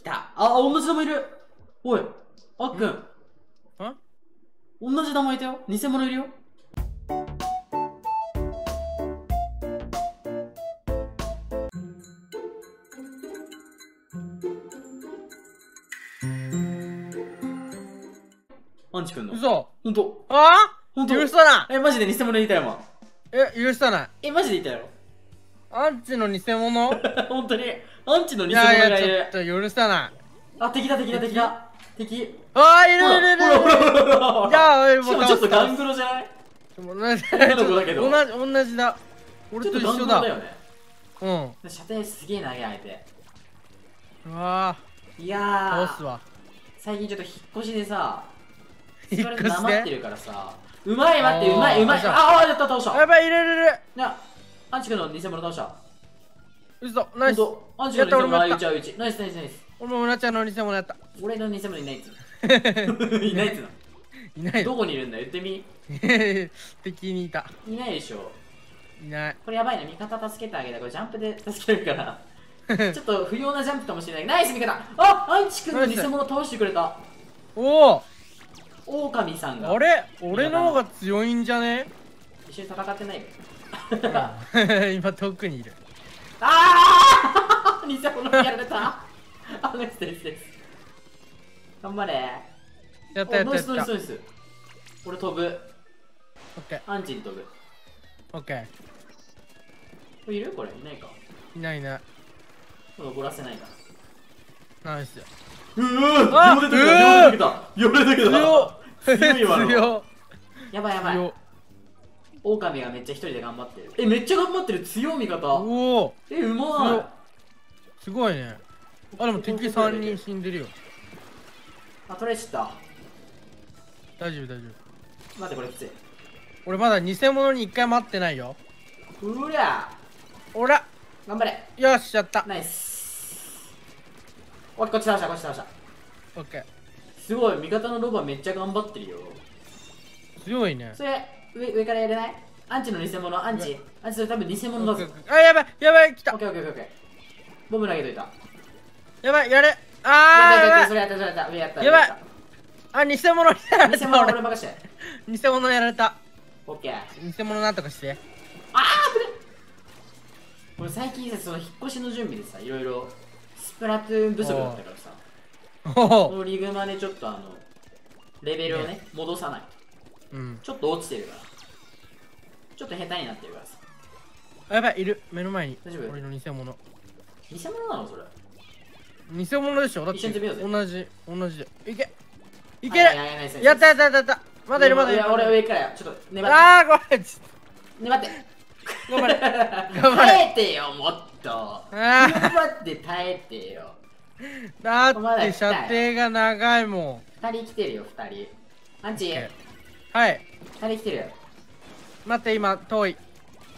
た。あ、同じ玉いる。おい、あっくん。同じ玉いたよ。偽物いるよ。アンチくんの。 嘘。 ほんと。 ほんと。許さない。 マジで偽物いたよ、今。 許さない。 マジでいたよ。 アンチの偽物本当に。アンチの偽物がいる。 いやちょっと許さない。 あ、敵だ。敵。 いる。じゃあ、 しかもちょっとガングロじゃない？同じだ。俺と一緒だ。うん。 射程すげえ投げ上げて。 うわー。いやー。 倒すわ。 最近ちょっと引っ越しでさ、 引っ越しでなまってるからさ。うまい、待って、うまい。やった、倒した。 やばい、いる。 な、アンチ君の偽物倒した。 嘘、ナイス。 アンチ君の偽物うち。ナイス。 俺も村ちゃんの偽物やった。 俺の偽物いないっついないっついない。 どこにいるんだ、言ってみ。 敵にいた。 いないでしょ。 いない。 これやばいな、味方助けてあげた。これジャンプで助けるからちょっと不要なジャンプかもしれない。ナイス味方。あ、アンチ君の偽物倒してくれた。 おお、 狼さんが。 俺の方が強いんじゃね？ 一緒に戦ってないよ。今遠くにいる。 ああ偽物やられた。ナイス。頑張れ。 やった。 俺飛ぶ。 オッケー。 アンチに飛ぶ。 オッケー。いる？これいないか。 いない。 登らせないか。 ナイス。 よれてきた。強いわ。やばい。狼がめっちゃ一人で頑張ってる。めっちゃ頑張ってる。強い味方。 おお。 うまい。 すごいね。でも敵3人死んでるよ。 取れちゃった。 大丈夫。 待って、これきつい。 俺まだ偽物に1回待ってないよ。 うらおら頑張れ。 よし、やった。 ナイス。こっち倒した。 オッケー。 すごい、味方のロバめっちゃ頑張ってるよ。 強いね。 それ、上からやれない？アンチの偽物、アンチそれ多分偽物だぞ。 やばい、来た。 オッケー。ボム投げといた。 やばい、やれ。 それやった。 やばい。偽物やられた。 偽物俺任して。 偽物やられた。 オッケー。 偽物なんとかして。 俺最近さ、その引っ越しの準備でさ、いろいろスプラトゥーン不足だったからさ、このリグマでちょっとレベルをね、戻さないと。ちょっと落ちてるから。ちょっと下手になってるからさ。 やばい、いる。目の前に。 大丈夫？ 俺の偽物。 偽物なのそれ？ 偽物でしょ。だって一緒に見ようぜ。 同じで。いけやった。まだいる。 俺上からちょっと粘って。 ごめん。 粘って。 頑張れ。 耐えてよ、もっと。頑張って耐えてよ。 だって射程が長いもん。 2人来てるよ、2人。アンチ。 はい。 2人来てるよ。 待って、今遠い。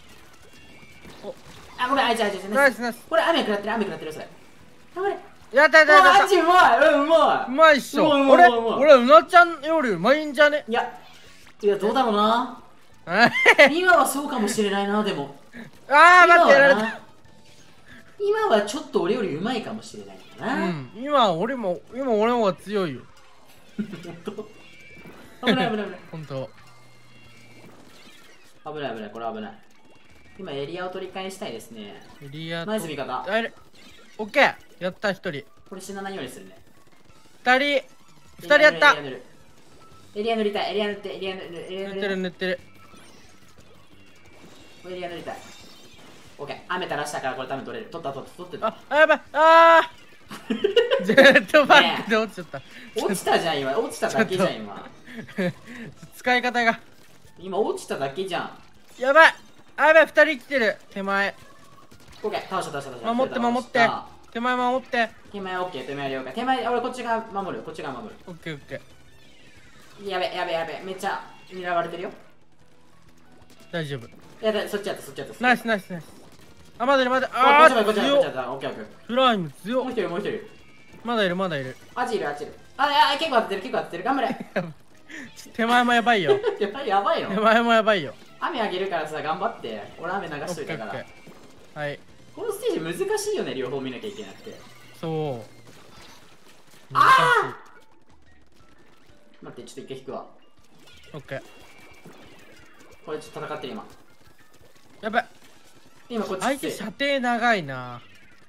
ごめん、ナイス。これ雨食らってる、それ。頑張れ。 やった。 アンチうまい。 うまいっしょ。俺うなちゃんよりうまいんじゃね？ いや、どうだろうな。今はそうかもしれないな、でも。 待って、やられた。 今はちょっと俺よりうまいかもしれないな。 今俺の方が強いよ。 危ない。 本当。 危ない、これ危ない。今エリアを取り返したいですね。ナイス味方。 オッケー。やった、1人。 これ死なないようにするね。 2人やった。 エリア塗りたい。 塗ってる。 エリア塗りたい。オッケー。雨垂らしたからこれ多分取れる。取ってた。 やばい。ジェットバックで落ちちゃった。 落ちたじゃん、今。落ちただけじゃん、今。 使い方が。 今落ちただけじゃん。 やばい。2人来てる。手前。 オッケー。倒した。 守って。手前守って。 手前オッケー。手前了解。手前、俺こっち側守る。 オッケー。 やべ。めっちゃ狙われてるよ。 大丈夫。 そっちやった。 ナイス。まだいる。 こっちやった。オッケー。 フライム強っ。 もう一人。 まだいる。 あっちいる。結構当ててる。頑張れ。 手前もやばいよ。 やばいの？ 手前もやばいよ。 雨あげるからさ、頑張って。俺雨流しといたから。 はい。 このステージ難しいよね、両方見なきゃいけなくて。 そああ待って、ちょっと一回引くわ。 オッケー。 これちょっと戦ってる今。 やばい。 今こっち相手射程長いな。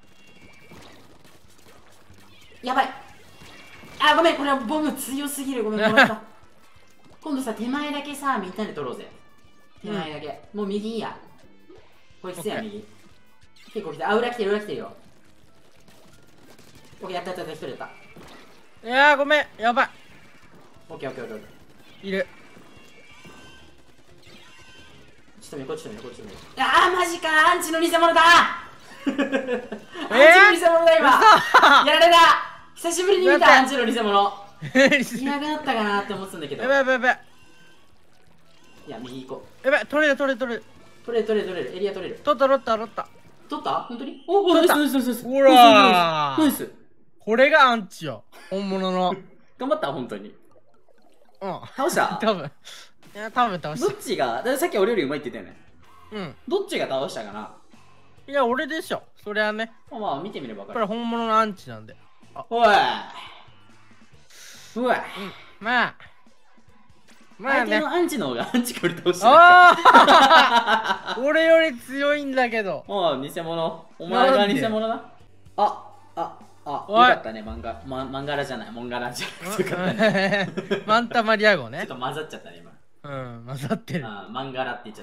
やばい。あ、ごめん、これはボム強すぎる。ごめん、もらった。今度さ、手前だけさ、みんなで取ろうぜ。手前だけ。もう右いいや。こいつや、右。結構来た。あ、裏来てる、裏来てるよ。オッケー、やったやった、一人やった。 いやー、ごめん、やばい。 オッケー、オッケー、オッケー。 いる。 ちょっと見こっちと見こっちと見。あー、マジか、アンチの偽物だ。アンチの偽物だ、今。やられた。久しぶりに見た、アンチの偽物。いなくなったかなって思ってたんだけど。 やばいやばいやばい。 いや、右行こう。やばい、取れる取れる取れる。 取れる取れる取れる。エリア取れる。 取った取った取った。 取った本当に？おお、ナイスナイスナイスナイス。 ほらー。ナイス。 これがアンチよ。本物の。 頑張った本当に。 うん。 倒した多分。いや、多分倒した。 どっちが、さっき俺よりうまいって言ったよね。 うん。 どっちが倒したかな？ いや、俺でしょ。それはね。 まあ、見てみれば分かる。 これ本物のアンチなんで。 おい。うわ。 まあ。まあね。 相手のアンチの方がアンチより倒した。 ああ俺より強いんだけど。 ああ、偽物。お前が偽物だ。よかったね、漫画らじゃない、モンガラじゃない。よかったね。 マンタマリア号ね。 ちょっと混ざっちゃったね、今。 うん、混ざってる。 マンガラって言っちゃった。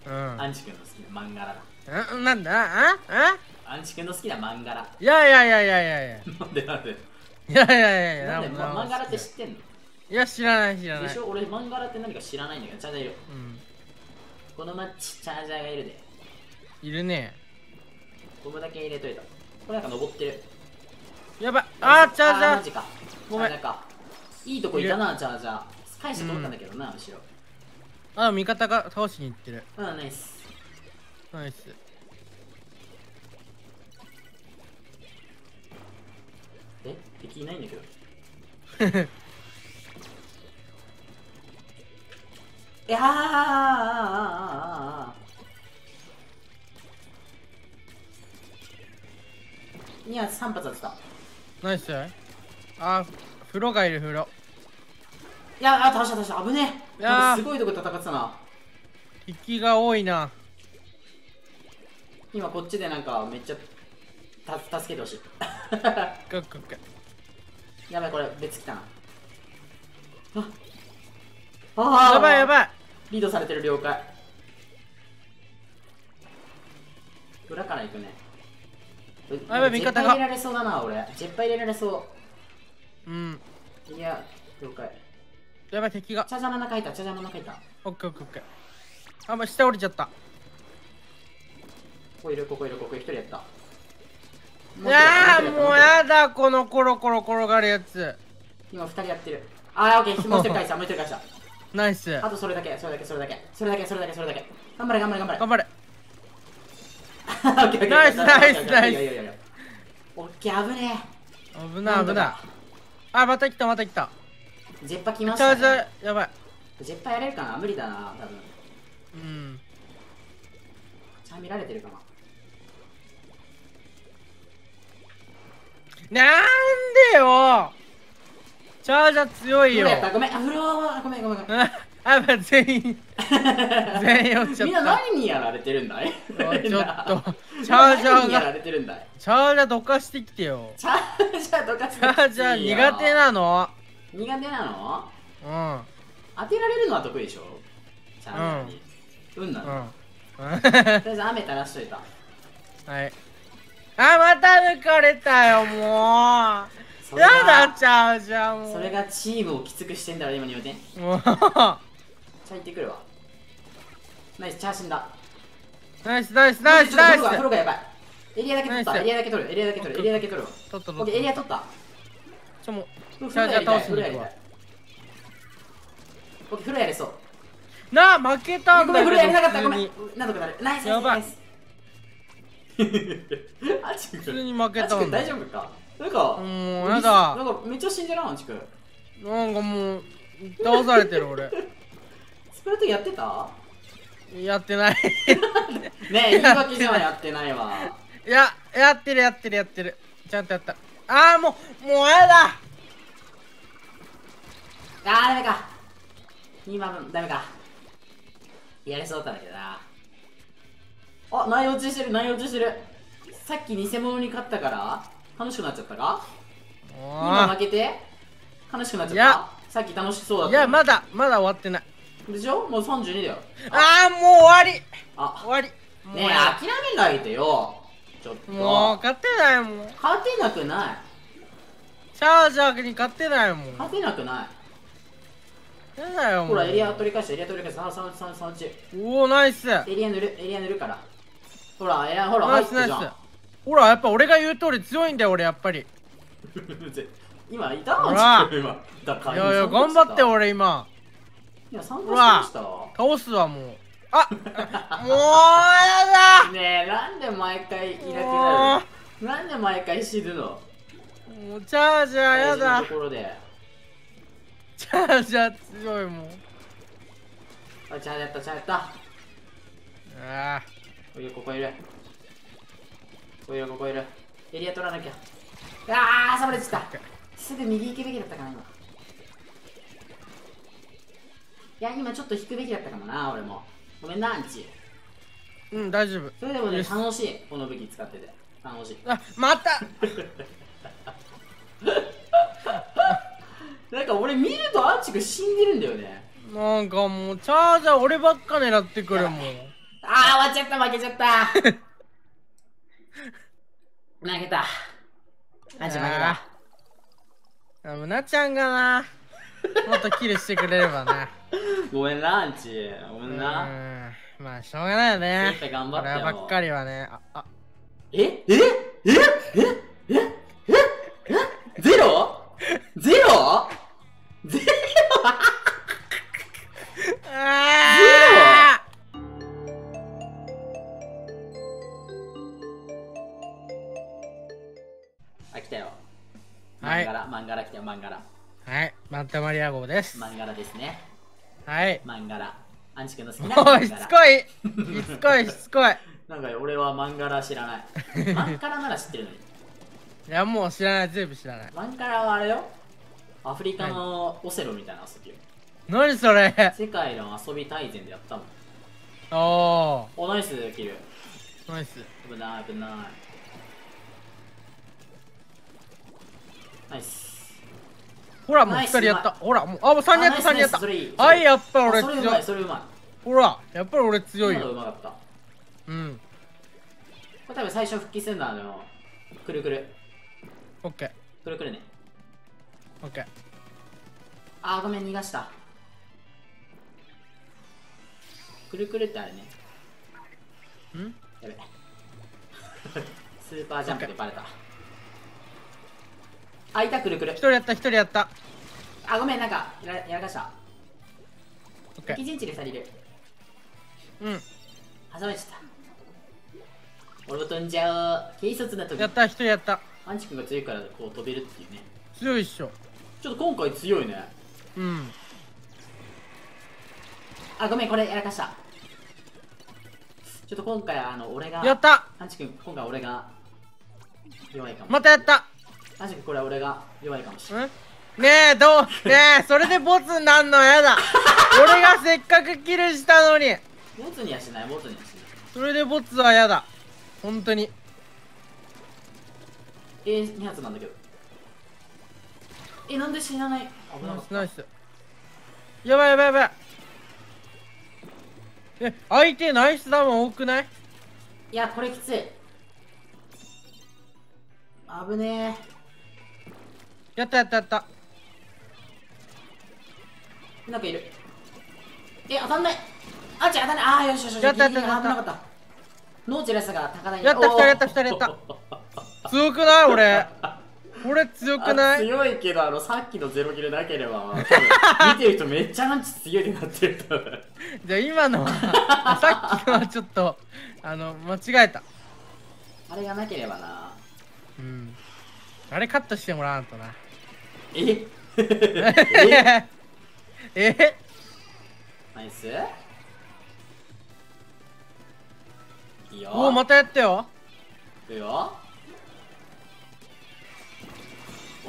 うん。 アンチ君の好きなマンガラだ。 なんだアンチ君の好きなマンガラ。 いやいやいやいやいやいや。 なんでなんでいやいやいやいや。 なんでマンガラって知ってんの？ いや、知らない知らない。 でしょ、俺マンガラって何か知らないんだけど、チャージャーいる。 うん。 このマッチ、チャージャーがいるで。 いるね。 ゴムだけ入れといた。これなんか登ってる。 やばい。あー、チャージャー。 マジか。ごめん。いいとこいたな、チャージャー。返して取ったんだけどな、後ろ。 あ、味方が倒しに行ってる。 うん、ナイス。 ナイス。 え、敵いないんだけど。いやーいや、3発当てた。 ナイス。あ、風呂がいる、風呂。 いや、倒した倒した。危ねえ。すごいとこ戦ってたな。 敵が多いな。 今こっちでなんかめっちゃ助けてほしい。やばい、これ別来たな。 やばいやばい。 リードされてる。了解。裏から行くね。 やばい、味方が。 ジェッパー入れられそうだな、俺。ジェッパー入れられそう。 うん。 いや、了解。 やばい、敵が。 チャージャーの中いた、チャージャーの中いた。 オッケーオッケーオッケー。あ、もう下降りちゃった。 ここいる、ここいる、ここ一人やった。 いやー、もうやだ、このコロコロ転がるやつ。 今2人やってる。あー、オッケー、もう一人返した、もう一人返した。 ナイス。 あとそれだけ、それだけ、それだけ、それだけ、それだけ、それだけ。頑張れ、頑張れ、頑張れ。 頑張れ。 ナイス、 ナイス、ナイス。 オッケー、危ねえ。危ない、危ない。あ、また来た、また来た。 ジェッパ来ましたね。 チャージャー、やばい。 ジェッパやれるかな？無理だな、多分。 うん。 チャー見られてるかな。 なんでよ。チャージャー強いよ。 ごめん、フロア、ごめん。 あ、全員全員落ちちゃった。 みんな何にやられてるんだい？ ちょっと、チャージャーが。 チャージャーどかしてきてよ。 チャージャーどかしてきてよ。 チャージャー苦手なの？ 苦手なの？ うん。 当てられるのは得意でしょ？チャージャーに。運なの。とりあえず雨垂らしといた。 はい。あ、また抜かれたよ、もう。やだ、チャージャーも。 それがチームをきつくしてんだろ、今に言うてん。 もう。 チャー行ってくるわ。ナイス、チャー死んだ。 ナイス、ナイス、ナイス、ナイス。 フロがやばい。エリアだけ取った、エリアだけ取る、エリアだけ取る、エリアだけ取る。 取った、 オッケー、エリア取った。 もう、チャージャー倒すに行くわ。 オッケー、フロやれそう。 なあ、負けたんだけど。 フロやれなかった、ごめん。なんとかなる。ナイス、ナイス。 普通に負けたんだ。 大丈夫か？なんか、 もうやだ。 なんかめっちゃ死んでるな、アンチ君。 なんかもう、倒されてる俺。 スプラトゥーンやってた？ やってない。 ねえ、言い訳じゃやってないわ。 いや、やってる。ちゃんとやった。 あーもうやだ。 ダメか。今のダメか。やれそうだったんだけどな。あ、内落ちしてる、内落ちしてる。さっき偽物に勝ったから楽しくなっちゃったか。今負けて悲しくなっちゃった。さっき楽しそうだった。 いや、まだ終わってないでしょ。もう32だよ。 ああ、もう終わり。終わり。 ねえ、諦めないでよ。ちょっともう勝てないもん。 勝てなくない。 チャージャーに勝てないもん。 勝てなくない。 やだよ。 ほら、エリア取り返して、エリア取り返して。3、 おお、ナイス。 エリア塗るから。ほら、ほら、 ナイスナイス。ほら、やっぱ俺が言う通り強いんだよ、俺やっぱり。 今いたの。 今いやいや、頑張って俺今。 いや、参加しました。 倒すわもう。あ、もうやだ。 ねえ、なんで毎回いなくなる。なんで毎回死ぬの。もうチャージャーやだ。 ところでチャージャー強いもん。 あ、チャージやった、チャーやった。ああ。 ここいる。ここいる。エリア取らなきゃ。ああ、サブレッジした。すぐ右行くべきだったかな、今。いや、今ちょっと引くべきだったかもな、俺も。ごめんな、アンチ。 うん、大丈夫。 それでもね、楽しい。この武器使ってて。楽しい。 あ、またなんか俺見るとアンチが死んでるんだよね。 なんかもう、チャージャー俺ばっか狙ってくるもん。 ああ、終わっちゃった、負けちゃった。投げた。アンチ負けた。 むなちゃんがな、もっとキルしてくれればな。 ごめんな、アンチ。ごめんな。 まあ、しょうがないよね。 絶対頑張ったよ。 こればっかりはね。 ゼロゼロゼロあ、来たよ。マンガラ来たよ、マンガラ。 はい、マンタマリア号です。 マンガラですね。 はい。 マンガラ。アンチ君の好きなマンガラ。 しつこいしつこいしつこい。 なんか俺はマンガラ知らない。マンガラなら知ってるのに。 いや、もう知らない、全部知らない。 マンガラはあれよ。アフリカのオセロみたいな遊びよ。 何それ。 世界の遊び大全でやったもん。 おナイスキル。 ナイス。 危ない危ない。ナイス。 ほら、もう2人やった。ほら、もう、もう3人やった、3人やった。はい、やっぱ俺強い。 それうまい。 ほら、やっぱり俺強いよ。 うまかった。 うん。 これ多分最初復帰するんだ、くるくる。 オッケー。 くるくるね。 オッケー。 あー、ごめん、逃がした。くるくるってあれね。やべ。スーパージャンプでバレた。あ、いた、くるくる。 一人やった、一人やった。 あ、ごめん、なんか、やらかした。 オッケー。 敵陣地で2人いる。挟まれちゃった。俺も飛んじゃう。軽率な時。 やった、一人やった。 アンチ君が強いからこう飛べるっていうね。 強いっしょ。 ちょっと今回強いね。あ、ごめん、これやらかした。ちょっと今回俺が。 やった。 アンチ君、今回俺が弱いかも。 またやった。 アンチ君、これ俺が弱いかもしれない。 ねえ、それでボツになんのやだ。俺がせっかくキルしたのに。 ボツにはしない、ボツにはしない。 それでボツはやだ。本当に。 2発なんだけど。なんで死なない。危なかった。 ナイス。やばいやばいやばい。相手ナイスダウン多くない？ いや、これきつい。危ねえ。やったやったやった。 なんかいる。当たんない。あ、当たんない。ああ、よしよしよし。 やったやった危なかった。ノーチェラスが高台に。 やった、2人やった、2人やった。強くない俺。俺強くない？ 強いけど、さっきのゼロキルなければ、見てる人めっちゃアンチ強いってなってると。 じゃあ今のは、さっきのはちょっと、間違えた。 あれがなければな。 あれカットしてもらわんとな。 ナイス。いいよ。 おお、またやったよ。 いいよ。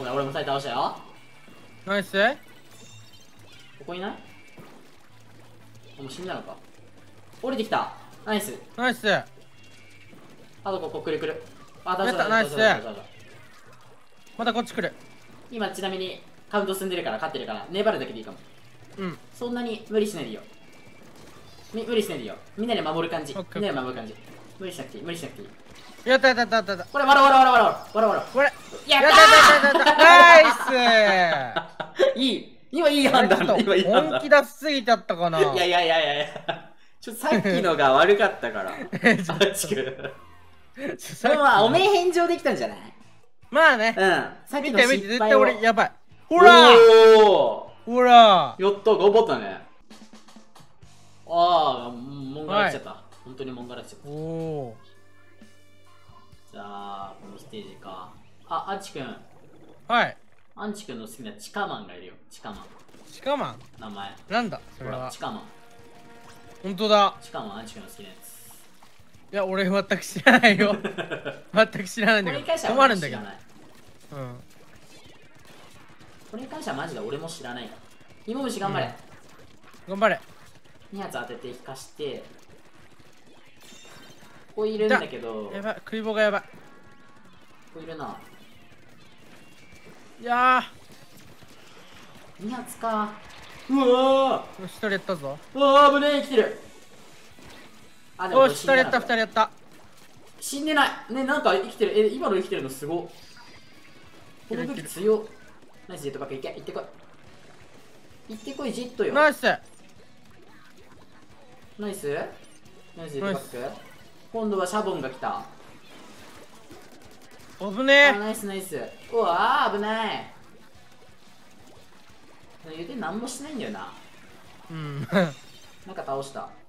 ない。俺も2人倒したよ。 ナイス。 ここいない？もう死んだのか。降りてきた。ナイス。 ナイス。 あとここくるくる。あ、倒した。 ナイス。またこっち来る。 今ちなみにカウント進んでるから勝ってるから粘るだけでいいかも。 うん。 そんなに無理しないでいいよ。無理しないでいいよ。みんなで守る感じ。みんなで守る感じ。無理しなくていい。無理しなくていい。 やったやったやったやった。 これ、わら。これ。 やったナイス。 いい。今いい判断。今いい判断。 本気出しすぎちゃったかな。 いや。ちょっとさっきのが悪かったから。あっちく。でもまあ、おめえ返上できたんじゃない？ まあね。 うん。さっきの見て、絶対失敗を。 俺やばい。ほらほらやった、頑張ったね。ああ、もんがらっちゃった。本当にもんがらっちゃった。 おー。 じゃあ、このステージか。あ、アンチくん。 はい。 アンチくんの好きなチカマンがいるよ。チカマン。 チカマン名前。 なんだそれは。 チカマン。 ほんとだ。 チカマン、アンチくんの好きなやつ。 いや、俺全く知らないよ。全く知らないんだけど。困るんだけど。うん。 これに関してはマジで俺も知らないから。芋虫頑張れ。 頑張れ。 2発当てて引かして。ここいるんだけど。 やばい、食い棒がやばい。ここいるな。 いや 2発か。うわー。1人やったぞ。 うわー、危ねえ、生きてる。あ、でも 1人やった、2人やった。 死んでない。ね、なんか生きてる。今の生きてるのすご。この時強っ。ナイスジェットバックいけ。行ってこい。行ってこい、ジェットよ。 ナイス。 ナイスジェットバック。今度はシャボンが来た。 危ねえ。 ナイス。うわー、危ない。言うて何もしないんだよな。 うん。 なんか倒した。こ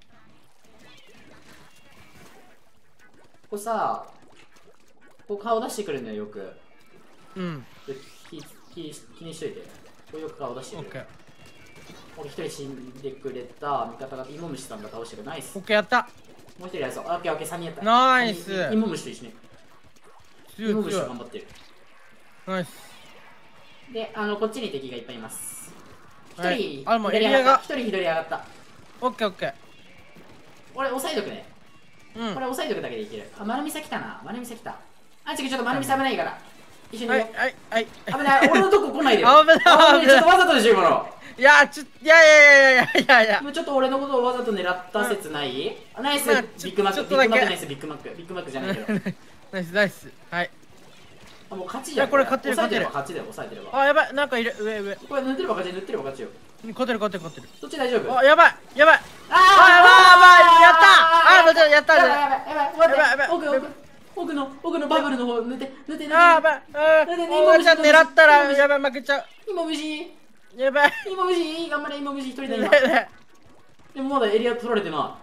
こさ、こう顔出してくるんだよ、よく。 うん。 気にしといて。これよく顔出してくる。 オッケー。 俺一人死んでくれた味方が芋虫さんが倒してる。ナイス。 オッケー、やった。 もう一人やるぞ。オッケー、3人やった。 ナイス。 芋虫と一緒に。芋虫頑張ってる。 ナイス。 で、こっちに敵がいっぱいいます。一人、 あ、もうエリアが。 一人左上がった。 オッケー、オッケー。 俺、押さえとくね。 うん。 これ押さえとくだけでいける。あ、丸見さ来たな。丸見さ来た。あ、ちょっと丸見さ危ないから。一緒に。 はい。 危ない。俺のとこ来ないでよ。 危ない。 ちょっとわざとでしょ、今の。 いや、いや。 もうちょっと俺のことをわざと狙った説ない？ナイス、ビッグマック、ナイス、ビッグマックじゃないけど。 ナイス。はい。 あ、もう勝ちじゃん。 これ勝ってる。 勝ちだよ、抑えてれば。 あ、やばい、なんかいる、上。 これ塗ってれば勝ちよ。 勝ってる。 どっち大丈夫？ あ、やばい。やばい。やったやばい。奥のバブルの方塗って。 やばい。狙ったら、やばい、負けちゃう。 芋虫。 やばい。 頑張れ、芋虫一人で今。でもまだエリア取られてない。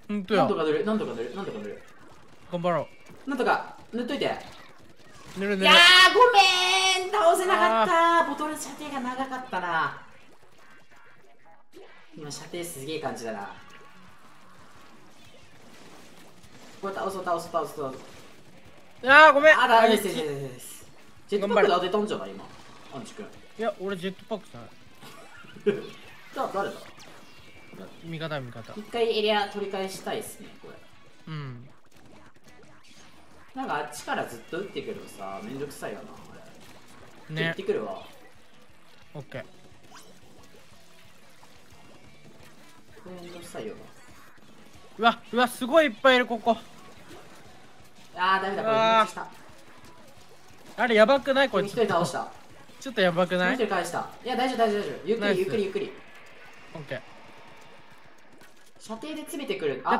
ほんとや。 なんとか塗る。 頑張ろう。なんとか塗っといて。 塗る。 いやー、ごめん、倒せなかった。ボトル射程が長かったな。今射程すげえ感じだな。これ倒そう。 ごめん。 ダメです。ジェットパックで当てたんじゃない今、アンチ君。 いや、俺ジェットパックじゃない。 じゃあ誰だ？ 味方。 一回エリア取り返したいっすね、これ。 うん。 なんかあっちからずっと撃ってくるのさ、めんどくさいよな、これ。ね。行ってくるわ。 オッケー。 めんどくさいよな。うわ、すごいいっぱいいる、ここ。 ダメだ、これ無した。 あれ、やばくないこいつ。 一人倒した。 ちょっとやばくない？ 一人返した。いや、大丈夫。ゆっくり。 オッケー。 射程で詰めてくる。 やった。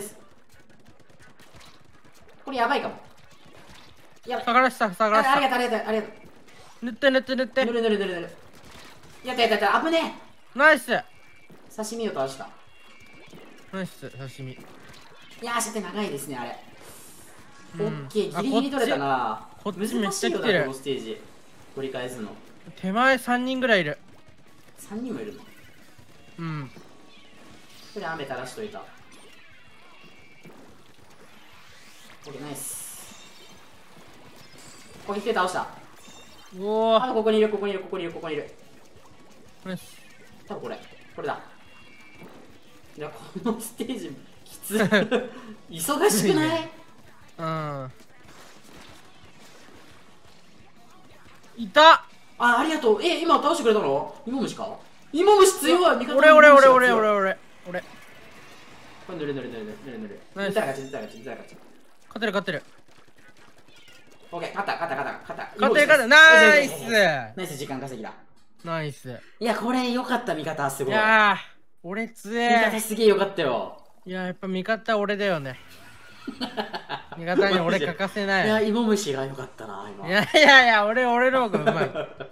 これやばいかも。 下がらした。 ありがとう。 塗って。 塗る。やった。危ねえ。ナイス。 刺身を倒した。 ナイス、刺身。 いやー、射程長いですね、あれ。オッケー、ギリギリ取れたな。 こっちめっちゃ来てる。 このステージ取り返すの。 手前3人ぐらいいる。 3人もいるの？ うん。 これ雨垂らしといた。オッケー、ナイス。これ一回倒した。 おあ、ここにいる、ここにいる、ここにいる、ここにいる。 よし。 多分これだ。いや、このステージきつい。忙しくない？ うん。いた。 ありがとう。今倒してくれたの？芋虫か？芋虫強い。味方俺。 これ塗る。塗ったら勝ち。勝てる。オッケー、勝った。ナイス、時間稼ぎだ。 ナイス。 いや、これ良かった、味方、すごい。 いやー、俺強え。 味方すげえ良かったよ。 いや、やっぱ味方俺だよね。味方に俺欠かせない。 いや、芋虫が良かったな、今。 いや、俺の方がうまい。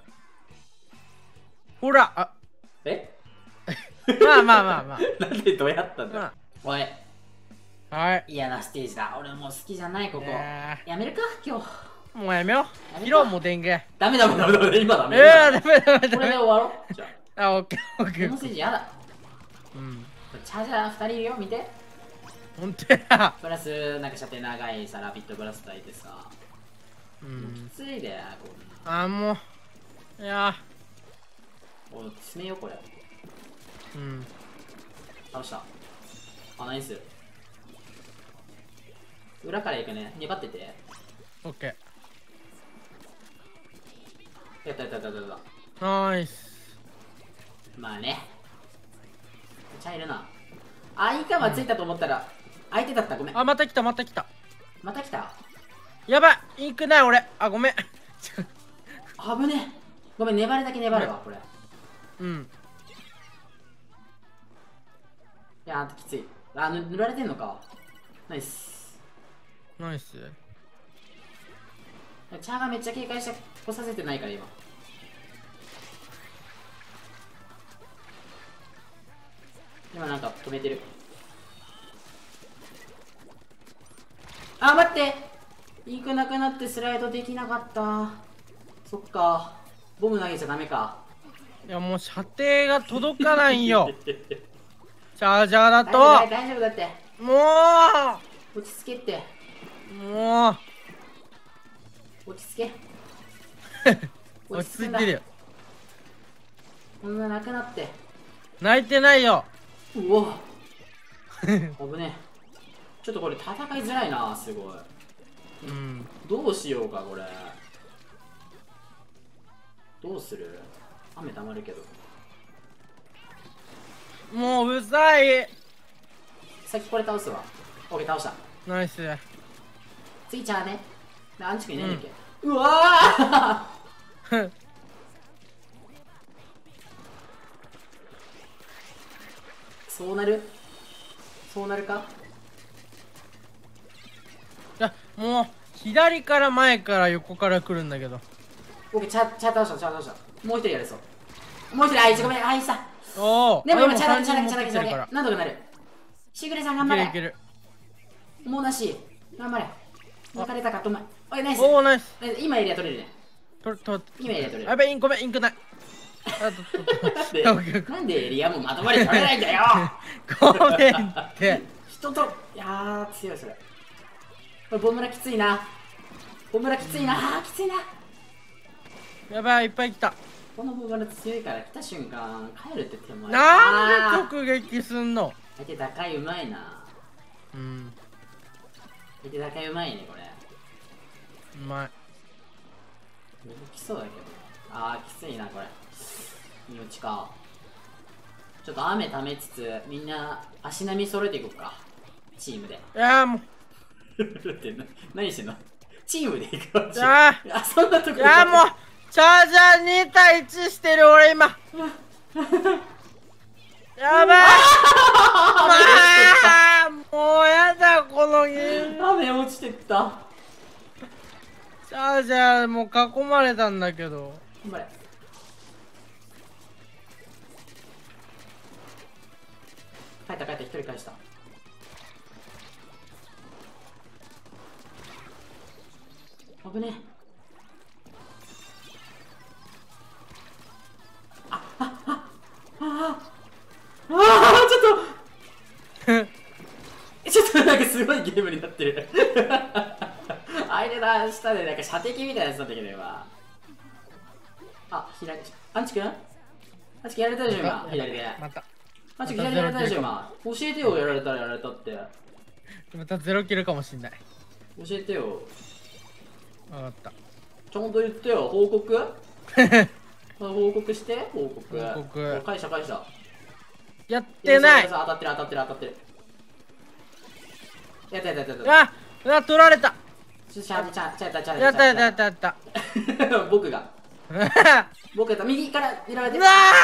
ほら、あ。まあ。 なんでどうやったんだ。おい。 はい。 嫌なステージだ。俺もう好きじゃない、ここ。やめるか、今日。 もうやめよう。ヒロも電源。 ダメ、今ダメ。 ダメ。 これで終わろう。じゃあ、オッケー。 このステージやだ。チャージャー2人いるよ、見て。 ほんとや。 プラス、なんか射程長いさ、ラピッドブラスターいてさ。きついで、こんな。 もう。いや。 おい、詰めよ、これ。倒した。ナイス。裏から行くね。粘ってて。 オッケー。やった。 ナイス。 まあね。茶いるな。イカはついたと思ったら、相手だった。ごめん。 また来た。 また来た。 やばい。インクない俺。ごめん。 危ねえ。ごめん、粘るだけ粘るわ、これ。いやきつい。塗られてんのか。ナイス。チャーがめっちゃ警戒して来させてないから今。なんか止めてる。待って、インクなくなってスライドできなかった。そっか、ボム投げちゃダメか。 いやもう射程が届かないよ。チャージャーだと大丈夫だって。 もう落ち着けって。落ち着け。 落ち着いてるよ。 こんななくなって。 泣いてないよ。 うわ危ねえ。ちょっとこれ戦いづらいな、すごい。どうしようか、これ。どうする？雨たまるけど。 もううざい。 先これ倒すわ。オッケー、倒した。 ナイス。 次チャーね。アンチ君いないんだっけ。うわーそうなるか。 いやもう左から前から横から来るんだけど。 オッケー、チャー倒した。もう一人やれそう。もう一人、ごめん、いいさ。でも今チャーだけ。なんとかなる。しぐれさん頑張れ。 いける。 もうなし。頑張れ。抜かれたか、とま。おい、ナイス。 ナイス。 今エリア取れるね。今エリア取れる。 やべ、ごめん、インクない。 なんでエリアもまとまり取れないんだよ。 ごめんって。 人と、いや強いそれ。これボムラきついな。きついな。 やばい、いっぱい来た。 このボムラ強いから来た瞬間帰るって手もなんで直撃すんの。 相手高いうまいな。相手高いうまいね、これ。 うまい。 来そうだけど。きついな、これ。命か。ちょっと雨ためつつ、みんな足並み揃えていこうか。チームで。 いやもう。 何してんの？チームでいくわ。そんなとこ。 いやもう、チャージャー2対1してる俺今。やばい。もうやだこのゲーム。 雨落ちてった。 チャージャーもう囲まれたんだけど。 頑張れ。帰った一人返した。危ねえ。ちょっとなんかすごいゲームになってる。相手だ下でなんか射的みたいなやつだったけど今。 あ、左。アンチ君アンチ君やられたでしょ、今。左で。 また。 アンチ君左やられたでしょ、今。教えてよ、やられたらやられたって。 また0キルかもしんない。 教えてよ。 分かった。 ちゃんと言ってよ、報告報告して、報告。 報告。 返した。 やってない。 当たってる。やった。 取られた。やった。 僕が。僕やった。右から狙われて。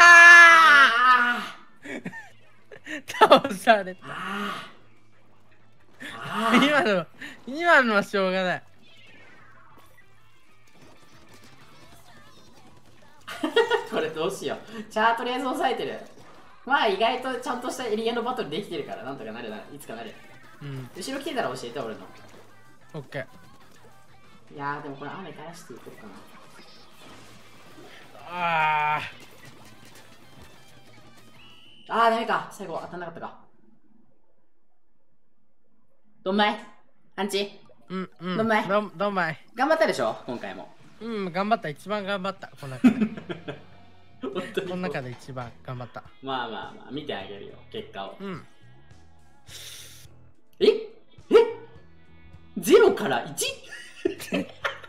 倒された。今のはしょうがない。 これどうしよう。チャートりあえず抑えてる。まあ意外とちゃんとしたエリアのバトルできてるから、なんとかなるな。いつかなる。後ろ来てたら教えて、俺の。 オッケー。 いやー、でもこれ雨垂らしていこうかな。ダメか。最後当たんなかったか。どんまいアンチ。どんまい。 頑張ったでしょ、今回も。 頑張った。一番頑張った。この中で。この中で一番頑張った。 まあ、見てあげるよ、結果を。0から 1？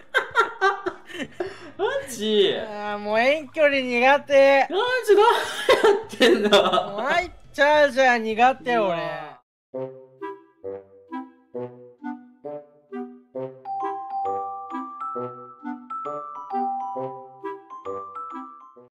マジ？ もう遠距離苦手。 マジ何やってんの？ 入っちゃうじゃん、苦手俺。